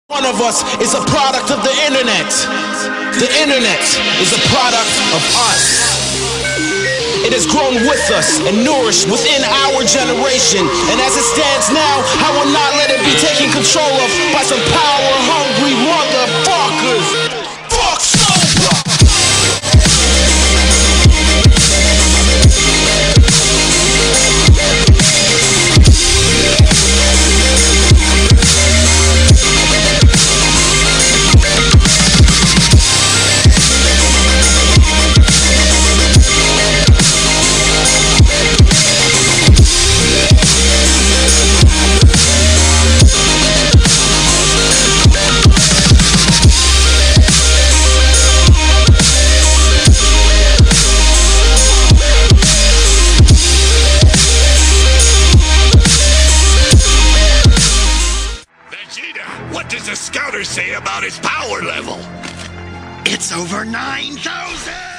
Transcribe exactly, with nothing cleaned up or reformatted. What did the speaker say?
One of us is a product of the internet. The internet is a product of us. It has grown with us and nourished within our generation. And as it stands now, I will not let it be taken control of by some power-hungry motherfuckers. Fuck sober! What does the scouter say about his power level? It's over nine thousand!